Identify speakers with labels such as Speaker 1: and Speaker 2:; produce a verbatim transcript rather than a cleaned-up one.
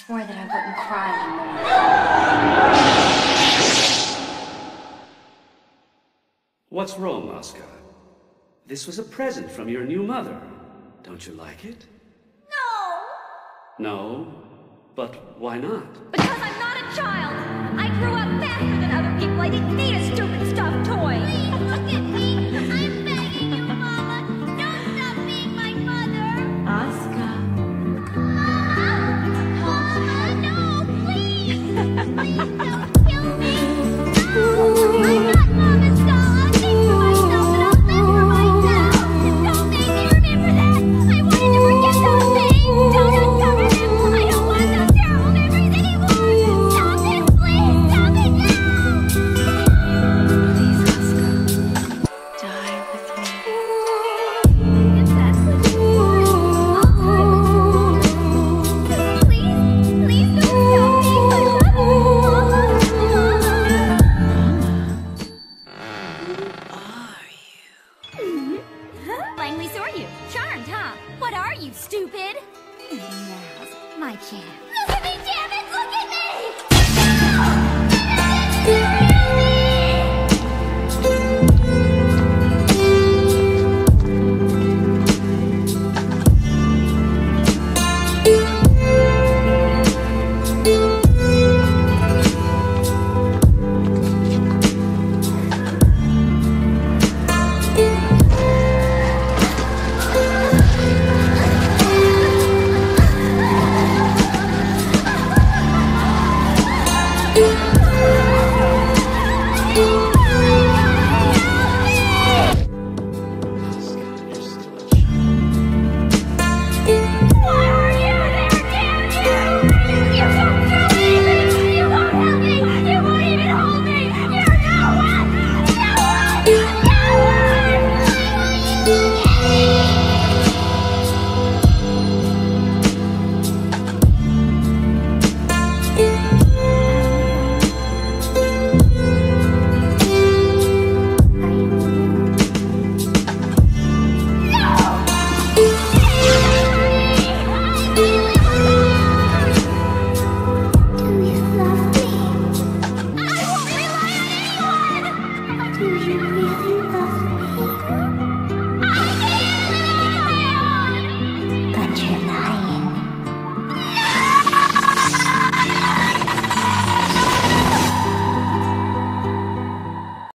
Speaker 1: swore that I wouldn't cry anymore.
Speaker 2: What's wrong, Oscar? This was a present from your new mother. Don't you like it?
Speaker 1: No!
Speaker 2: No? But why not?
Speaker 1: Because I'm not a child! I grew up faster than other people. I didn't need a stupid stuffed toy! Please, look at me! I'm begging you, Mama! Don't stop being my mother!
Speaker 3: Oscar.
Speaker 1: Mama, no! Please! Please don't kill me! No! I'm not Mama's doll! I'll think for myself and I'll live for myself! Don't make me remember that! I wanted to forget those things! Don't uncover them! I don't want those terrible memories anymore! Stop it! Please! Stop it now!
Speaker 3: Please, Oscar. Die with me.
Speaker 1: If that's what you want, I'll die with you. Please, please don't stop me! I love you, Mama!
Speaker 3: Who are you?
Speaker 1: Finally saw you. Charmed, huh? What are you, stupid? Now's my chance. Look at me, damn it! Look at me! Do you